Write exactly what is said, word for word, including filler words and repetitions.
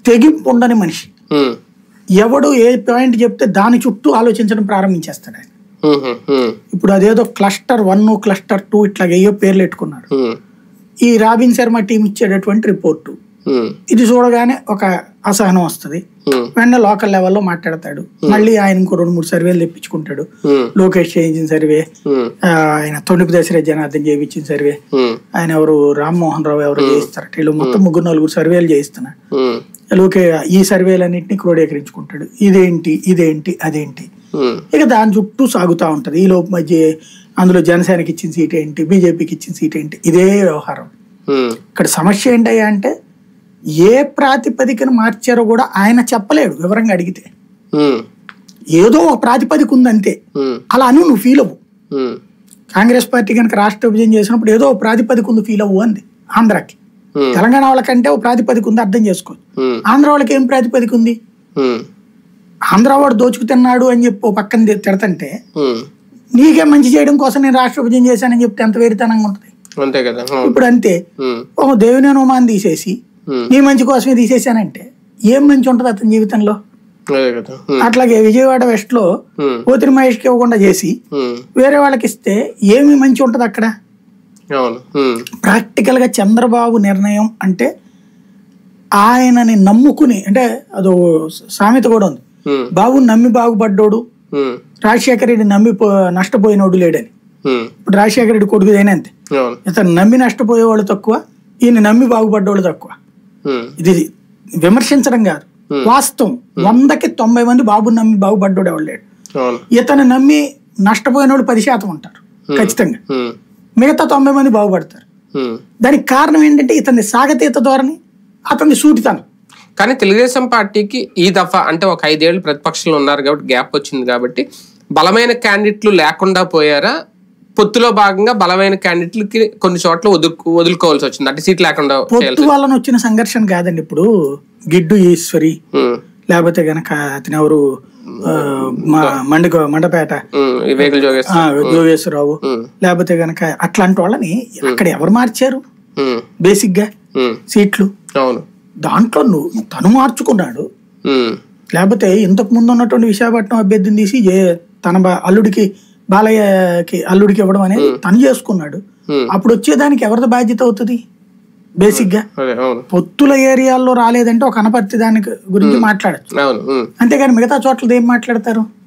తెగింపు ఉండని మనిషి. ఎవడు ఏ పాయింట్ చెప్తే దాని చుట్టూ ఆలోచించడం ప్రారంభించేస్తాడు ఆయన. ఇప్పుడు అదేదో క్లస్టర్ వన్ క్లస్టర్ టూ ఇట్లా ఏయో పేర్లు పెట్టుకున్నారు. ఈ రాబిన్ శర్మ టీం ఇచ్చేటటువంటి రిపోర్టు ఇది చూడగానే ఒక అసహనం వస్తుంది. వెంటనే లోకల్ లెవెల్లో మాట్లాడతాడు. మళ్ళీ ఆయన ఇంకో రెండు మూడు సర్వేలు తెప్పించుకుంటాడు. లోకేష్ చేయించిన సర్వే, ఆయన తొండిపు దశరథ్ జనార్దన్ చేయించిన సర్వే, ఆయన ఎవరు రామ్మోహన్ రావు ఎవరు చేయిస్తారట. వీళ్ళు మొత్తం ముగ్గురు నలుగురు సర్వేలు చేయిస్తున్నారు. లోకే ఈ సర్వేలన్నింటినీ క్రోడీకరించుకుంటాడు. ఇదేంటి ఇదేంటి అదేంటి, ఇక దాని చుట్టూ సాగుతూ ఉంటది. ఈ లోపు మధ్య అందులో జనసేనకి ఇచ్చిన సీట్ ఏంటి, బీజేపీకి ఇచ్చిన సీట్ ఏంటి, ఇదే వ్యవహారం. ఇక్కడ సమస్య ఏంటయ్యా అంటే ఏ ప్రాతిపదికను మార్చారో కూడా ఆయన చెప్పలేడు. వివరంగా అడిగితే ఏదో ఒక ప్రాతిపదిక ఉందంతే. అలా అని నువ్వు ఫీల్ అవ్వు. కాంగ్రెస్ పార్టీ కనుక రాష్ట్ర విభజన చేసినప్పుడు ఏదో ఒక ప్రాతిపదిక ఉంది ఫీల్ అవ్వు అంది. ఆంధ్రాకి తెలంగాణ వాళ్ళకంటే ఒక ప్రాతిపదిక ఉంది అర్థం చేసుకో. ఆంధ్ర వాళ్ళకి ఏం ప్రాతిపదిక ఉంది? ఆంధ్ర వాడు దోచుకు తిన్నాడు అని చెప్పి పక్కన తిడతంటే నీకే మంచి చేయడం కోసం నేను రాష్ట్ర విభజన చేశానని చెప్తే ఎంత వేరితనంగా ఉంటది. ఇప్పుడు అంతే, ఒక దేవుని హోమాన్ని తీసేసి నీ మంచి కోసమే తీసేసానంటే ఏం మంచి ఉంటది అతని జీవితంలో? అట్లాగే విజయవాడ వెస్ట్ లో పోతిరి మహేష్ కి ఇవ్వకుండా చేసి వేరే వాళ్ళకి ఇస్తే ఏమి మంచి ఉంటది అక్కడ? ప్రాక్టికల్ గా చంద్రబాబు నిర్ణయం అంటే ఆయనని నమ్ముకుని, అంటే అదో సామెత కూడా ఉంది, బాబు నమ్మి బాగుపడ్డోడు రాజశేఖర రెడ్డి నమ్మి నష్టపోయినోడు లేడని. ఇప్పుడు రాజశేఖర రెడ్డి కొడుకు అయినా అంతే, ఇతను నమ్మి నష్టపోయేవాళ్ళు తక్కువ, ఈయన నమ్మి బాగుపడ్డోళ్ళు తక్కువ. ఇది విమర్శించడం కాదు, వాస్తవం. వందకి తొంభై మంది బాబు నమ్మి బాగుపడ్డోడు ఎవరు లేడు. ఇతను నమ్మి నష్టపోయిన వాళ్ళు పది శాతం ఉంటారు ఖచ్చితంగా, మిగతా తొంభై మంది బాగుపడతారు. దానికి కారణం ఏంటంటే ఇతని సాగతీత ధోరణి, అతని సూటితనం. కానీ తెలుగుదేశం పార్టీకి ఈ దఫా అంటే ఒక ఐదేళ్లు ప్రతిపక్షంలో ఉన్నారు కాబట్టి గ్యాప్ వచ్చింది కాబట్టి బలమైన క్యాండిడేట్లు లేకుండా పోయారా? పొత్తులో భాగంగా బలమైన క్యాండిడేట్లకి కొన్ని చోట్ల వదులు వదులుకోవాల్సి వచ్చింది అంటే సీట్ లేకుండా? పొత్తు వలన వచ్చిన సంఘర్షణ కాదండి. ఇప్పుడు గిడ్డు ఈశ్వరి లేకపోతే గనక అతను ఎవరు మండక మండపేట జోగేశ్వరరావు లేకపోతే గనక అట్లాంటి వాళ్ళని అక్కడ ఎవరు మార్చారు? బేసిక్ గా సీట్లు దాంట్లో నువ్వు తను మార్చుకున్నాడు. లేకపోతే ఇంతకు ముందు ఉన్నటువంటి విశాఖపట్నం అభ్యర్థిని తీసి తన అల్లుడికి బాలయ్యకి అల్లుడికి ఇవ్వడం అనేది తను చేసుకున్నాడు. అప్పుడు వచ్చేదానికి ఎవరిది బాధ్యత అవుతుంది? బేసిక్ గా పొత్తుల ఏరియాల్లో రాలేదంటే ఒక అనపర్తి దాని గురించి మాట్లాడచ్చు, అంతేగాని మిగతా చోట్ల ఏం మాట్లాడతారు?